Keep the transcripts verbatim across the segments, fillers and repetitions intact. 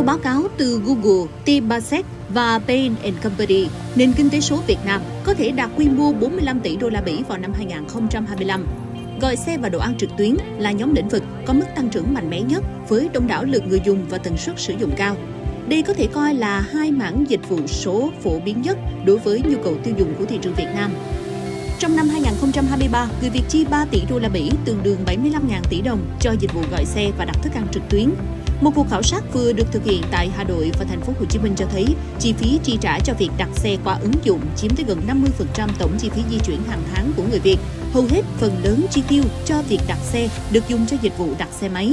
báo cáo từ Google, Temasek và Bain and Company, nền kinh tế số Việt Nam có thể đạt quy mô bốn mươi lăm tỷ đô la Mỹ vào năm hai nghìn không trăm hai mươi lăm. Gọi xe và đồ ăn trực tuyến là nhóm lĩnh vực có mức tăng trưởng mạnh mẽ nhất với đông đảo lượt người dùng và tần suất sử dụng cao. Đây có thể coi là hai mảng dịch vụ số phổ biến nhất đối với nhu cầu tiêu dùng của thị trường Việt Nam. Trong năm hai nghìn không trăm hai mươi ba, người Việt chi ba tỷ đô la Mỹ, tương đương bảy mươi lăm nghìn tỷ đồng cho dịch vụ gọi xe và đặt thức ăn trực tuyến. Một cuộc khảo sát vừa được thực hiện tại Hà Nội và thành phố Hồ Chí Minh cho thấy chi phí chi trả cho việc đặt xe qua ứng dụng chiếm tới gần năm mươi phần trăm tổng chi phí di chuyển hàng tháng của người Việt. Hầu hết phần lớn chi tiêu cho việc đặt xe được dùng cho dịch vụ đặt xe máy.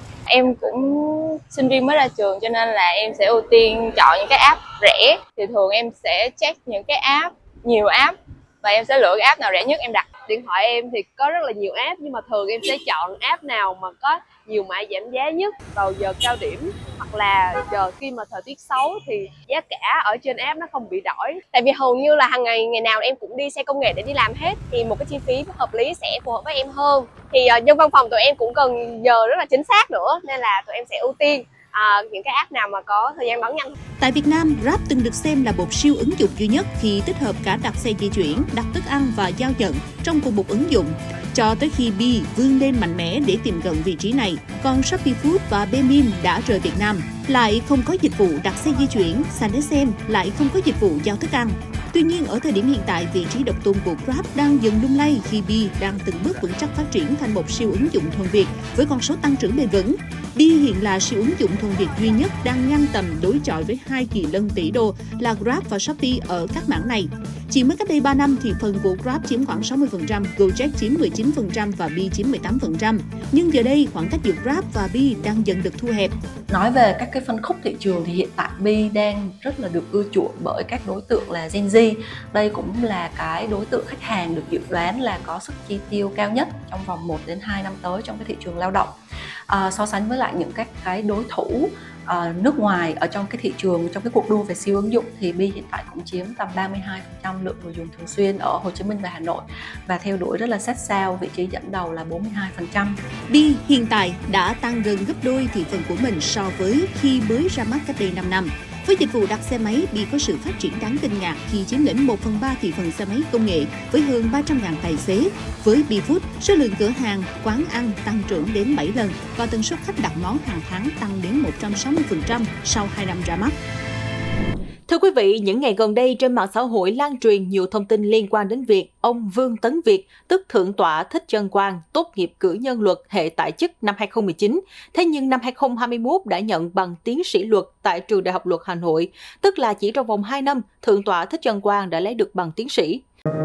Em cũng sinh viên mới ra trường cho nên là em sẽ ưu tiên chọn những cái app rẻ. Thì thường em sẽ check những cái app, nhiều app và em sẽ lựa cái app nào rẻ nhất em đặt. Điện thoại em thì có rất là nhiều app nhưng mà thường em sẽ chọn app nào mà có nhiều mã giảm giá nhất vào giờ cao điểm hoặc là giờ khi mà thời tiết xấu thì giá cả ở trên app nó không bị đổi. Tại vì hầu như là hàng ngày ngày nào em cũng đi xe công nghệ để đi làm hết thì một cái chi phí hợp lý sẽ phù hợp với em hơn. Thì uh, dân văn phòng tụi em cũng cần giờ rất là chính xác nữa nên là tụi em sẽ ưu tiên À, những cái app nào mà có thời gian đón nhanh. Tại Việt Nam, Grab từng được xem là một siêu ứng dụng duy nhất khi tích hợp cả đặt xe di chuyển, đặt thức ăn và giao nhận trong cùng một ứng dụng. Cho tới khi Bi vươn lên mạnh mẽ để tìm gần vị trí này, còn Shopee Food và Baemin đã rời Việt Nam, lại không có dịch vụ đặt xe di chuyển, SanDisk lại không có dịch vụ giao thức ăn. Tuy nhiên, ở thời điểm hiện tại, vị trí độc tôn của Grab đang dần lung lay khi Bi đang từng bước vững chắc phát triển thành một siêu ứng dụng thuần Việt với con số tăng trưởng bền vững. Bi hiện là siêu ứng dụng thuần Việt duy nhất đang ngang tầm đối chọi với hai kỳ lân tỷ đô là Grab và Shopee ở các mảng này. Chỉ mới cách đây ba năm thì phần của Grab chiếm khoảng sáu mươi phần trăm, Gojek chiếm mười chín phần trăm và Bi chiếm mười tám phần trăm. Nhưng giờ đây, khoảng cách giữa Grab và Bi đang dần được thu hẹp. Nói về các cái phân khúc thị trường thì hiện tại Bi đang rất là được ưa chuộng bởi các đối tượng là Gen Z. Đây cũng là cái đối tượng khách hàng được dự đoán là có sức chi tiêu cao nhất trong vòng một đến hai năm tới trong cái thị trường lao động. À, so sánh với lại những các cái đối thủ à, nước ngoài ở trong cái thị trường, trong cái cuộc đua về siêu ứng dụng thì Bi hiện tại cũng chiếm tầm ba mươi hai phần trăm lượng người dùng thường xuyên ở Hồ Chí Minh và Hà Nội và theo đuổi rất là sát sao, vị trí dẫn đầu là bốn mươi hai phần trăm. Bi hiện tại đã tăng gần gấp đôi thị phần của mình so với khi mới ra mắt cách đây năm năm. Với dịch vụ đặt xe máy, Bi có sự phát triển đáng kinh ngạc khi chiếm lĩnh một phần ba thị phần xe máy công nghệ với hơn ba trăm nghìn tài xế. Với Bi Food, số lượng cửa hàng, quán ăn tăng trưởng đến bảy lần và tần suất khách đặt món hàng tháng tăng đến một trăm sáu mươi phần trăm sau hai năm ra mắt. Thưa quý vị, những ngày gần đây trên mạng xã hội lan truyền nhiều thông tin liên quan đến việc ông Vương Tấn Việt, tức Thượng tọa Thích Trân Quang, tốt nghiệp cử nhân luật hệ tại chức năm hai không một chín. Thế nhưng năm hai không hai mốt đã nhận bằng tiến sĩ luật tại Trường Đại học Luật Hà Nội, tức là chỉ trong vòng hai năm, Thượng tọa Thích Trân Quang đã lấy được bằng tiến sĩ.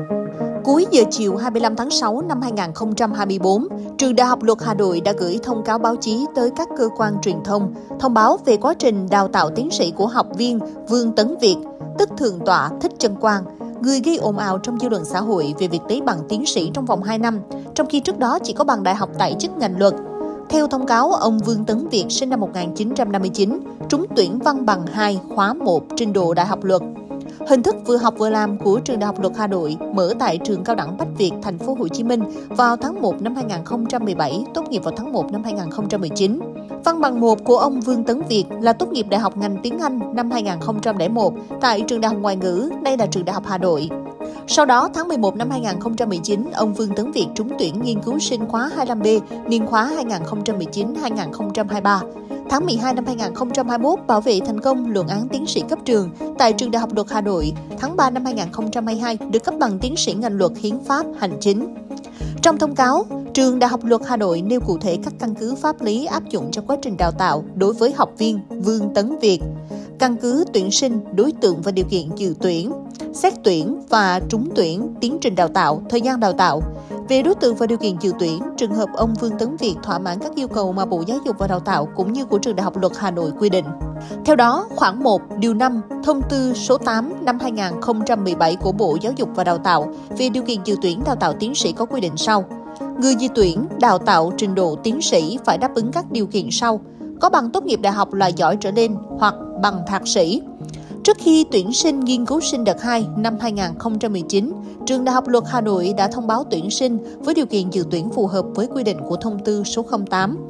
Cuối giờ chiều hai mươi lăm tháng sáu năm hai nghìn không trăm hai mươi tư, Trường Đại học Luật Hà Nội đã gửi thông cáo báo chí tới các cơ quan truyền thông, thông báo về quá trình đào tạo tiến sĩ của học viên Vương Tấn Việt, tức Thượng tọa Thích Trân Quang, người gây ồn ào trong dư luận xã hội về việc lấy bằng tiến sĩ trong vòng hai năm, trong khi trước đó chỉ có bằng đại học tại chức ngành luật. Theo thông cáo, ông Vương Tấn Việt sinh năm một nghìn chín trăm năm mươi chín, trúng tuyển văn bằng hai khóa một trình độ Đại học Luật. Hình thức vừa học vừa làm của Trường Đại học Luật Hà Nội mở tại Trường Cao đẳng Bách Việt, thành phố Hồ Chí Minh vào tháng một năm hai nghìn không trăm mười bảy, tốt nghiệp vào tháng một năm hai nghìn không trăm mười chín. Văn bằng một của ông Vương Tấn Việt là tốt nghiệp Đại học ngành tiếng Anh năm hai nghìn không trăm lẻ một tại Trường Đại học Ngoại ngữ, nay là Trường Đại học Hà Nội. Sau đó, tháng mười một năm hai nghìn không trăm mười chín, ông Vương Tấn Việt trúng tuyển nghiên cứu sinh khóa hai mươi lăm B, niên khóa hai nghìn không trăm mười chín đến hai nghìn không trăm hai mươi ba. Tháng mười hai năm hai nghìn không trăm hai mươi mốt, bảo vệ thành công luận án tiến sĩ cấp trường tại Trường Đại học Luật Hà Nội. Tháng ba năm hai nghìn không trăm hai mươi hai, được cấp bằng tiến sĩ ngành luật hiến pháp hành chính. Trong thông cáo, Trường Đại học Luật Hà Nội nêu cụ thể các căn cứ pháp lý áp dụng trong quá trình đào tạo đối với học viên Vương Tấn Việt. Căn cứ tuyển sinh, đối tượng và điều kiện dự tuyển, xét tuyển và trúng tuyển, tiến trình đào tạo, thời gian đào tạo. Về đối tượng và điều kiện dự tuyển, trường hợp ông Vương Tấn Việt thỏa mãn các yêu cầu mà Bộ Giáo dục và Đào tạo cũng như của Trường Đại học Luật Hà Nội quy định. Theo đó, khoản một, điều năm, thông tư số tám năm hai nghìn không trăm mười bảy của Bộ Giáo dục và Đào tạo về điều kiện dự tuyển đào tạo tiến sĩ có quy định sau. Người dự tuyển đào tạo trình độ tiến sĩ phải đáp ứng các điều kiện sau: có bằng tốt nghiệp đại học loại giỏi trở lên hoặc bằng thạc sĩ. Trước khi tuyển sinh nghiên cứu sinh đợt hai năm hai nghìn không trăm mười chín, Trường Đại học Luật Hà Nội đã thông báo tuyển sinh với điều kiện dự tuyển phù hợp với quy định của thông tư số không tám.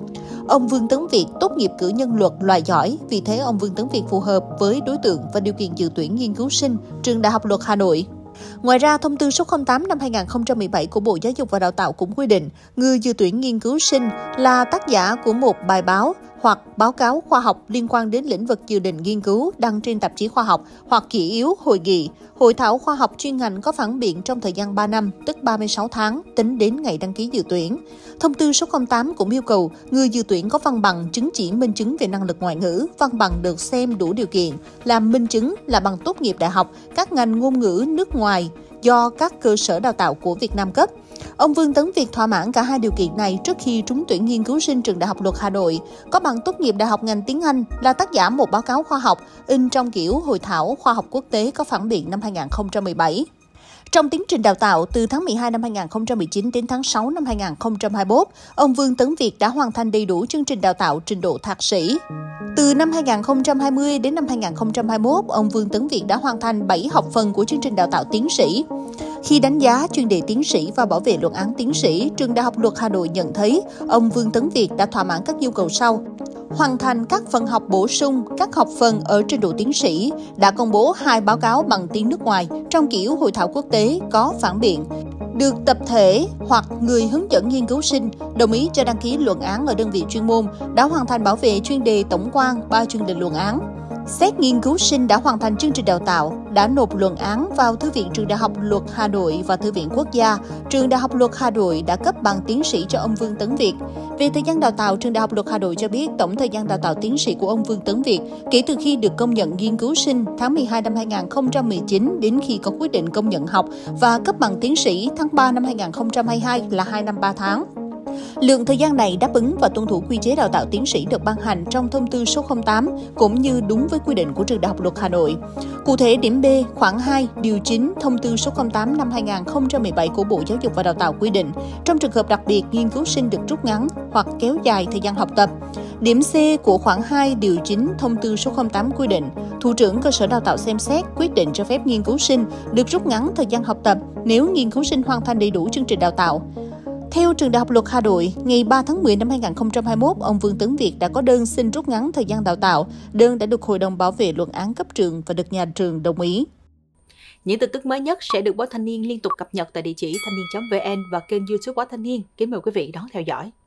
Ông Vương Tấn Việt tốt nghiệp cử nhân luật loại giỏi, vì thế ông Vương Tấn Việt phù hợp với đối tượng và điều kiện dự tuyển nghiên cứu sinh Trường Đại học Luật Hà Nội. Ngoài ra, thông tư số không tám năm hai nghìn không trăm mười bảy của Bộ Giáo dục và Đào tạo cũng quy định, người dự tuyển nghiên cứu sinh là tác giả của một bài báo hoặc báo cáo khoa học liên quan đến lĩnh vực dự định nghiên cứu đăng trên tạp chí khoa học hoặc kỷ yếu, hội nghị, hội thảo khoa học chuyên ngành có phản biện trong thời gian ba năm, tức ba mươi sáu tháng, tính đến ngày đăng ký dự tuyển. Thông tư số không tám cũng yêu cầu người dự tuyển có văn bằng chứng chỉ minh chứng về năng lực ngoại ngữ, văn bằng được xem đủ điều kiện, làm minh chứng là bằng tốt nghiệp đại học, các ngành ngôn ngữ nước ngoài do các cơ sở đào tạo của Việt Nam cấp. Ông Vương Tấn Việt thỏa mãn cả hai điều kiện này trước khi trúng tuyển nghiên cứu sinh Trường Đại học Luật Hà Nội, có bằng tốt nghiệp đại học ngành tiếng Anh, là tác giả một báo cáo khoa học in trong kiểu hội thảo khoa học quốc tế có phản biện năm hai nghìn không trăm mười bảy. Trong tiến trình đào tạo, từ tháng mười hai năm hai nghìn không trăm mười chín đến tháng sáu năm hai nghìn không trăm hai mươi mốt, ông Vương Tấn Việt đã hoàn thành đầy đủ chương trình đào tạo trình độ thạc sĩ. Từ năm hai nghìn không trăm hai mươi đến năm hai nghìn không trăm hai mươi mốt, ông Vương Tấn Việt đã hoàn thành bảy học phần của chương trình đào tạo tiến sĩ. Khi đánh giá chuyên đề tiến sĩ và bảo vệ luận án tiến sĩ, Trường Đại học Luật Hà Nội nhận thấy ông Vương Tấn Việt đã thỏa mãn các yêu cầu sau: hoàn thành các phần học bổ sung, các học phần ở trình độ tiến sĩ, đã công bố hai báo cáo bằng tiếng nước ngoài trong kiểu hội thảo quốc tế có phản biện, được tập thể hoặc người hướng dẫn nghiên cứu sinh đồng ý cho đăng ký luận án ở đơn vị chuyên môn, đã hoàn thành bảo vệ chuyên đề tổng quan ba chuyên đề luận án. Xét nghiên cứu sinh đã hoàn thành chương trình đào tạo, đã nộp luận án vào Thư viện Trường Đại học Luật Hà Nội và Thư viện Quốc gia. Trường Đại học Luật Hà Nội đã cấp bằng tiến sĩ cho ông Vương Tấn Việt. Về thời gian đào tạo, Trường Đại học Luật Hà Nội cho biết tổng thời gian đào tạo tiến sĩ của ông Vương Tấn Việt kể từ khi được công nhận nghiên cứu sinh tháng mười hai năm hai nghìn không trăm mười chín đến khi có quyết định công nhận học và cấp bằng tiến sĩ tháng ba năm hai nghìn không trăm hai mươi hai là hai năm ba tháng. Lượng thời gian này đáp ứng và tuân thủ quy chế đào tạo tiến sĩ được ban hành trong thông tư số không tám cũng như đúng với quy định của Trường Đại học Luật Hà Nội. Cụ thể, điểm B, khoản hai, điều chín, thông tư số không tám năm hai nghìn không trăm mười bảy của Bộ Giáo dục và Đào tạo quy định, trong trường hợp đặc biệt, nghiên cứu sinh được rút ngắn hoặc kéo dài thời gian học tập. Điểm C của khoản hai, điều chín, thông tư số không tám quy định, thủ trưởng cơ sở đào tạo xem xét quyết định cho phép nghiên cứu sinh được rút ngắn thời gian học tập nếu nghiên cứu sinh hoàn thành đầy đủ chương trình đào tạo. Theo Trường Đại học Luật Hà Nội, ngày ba tháng mười năm hai nghìn không trăm hai mươi mốt, ông Vương Tấn Việt đã có đơn xin rút ngắn thời gian đào tạo. Đơn đã được Hội đồng Bảo vệ luận án cấp trường và được nhà trường đồng ý. Những tin tức mới nhất sẽ được Báo Thanh niên liên tục cập nhật tại địa chỉ thanh niên chấm vn và kênh YouTube Báo Thanh niên. Kính mời quý vị đón theo dõi.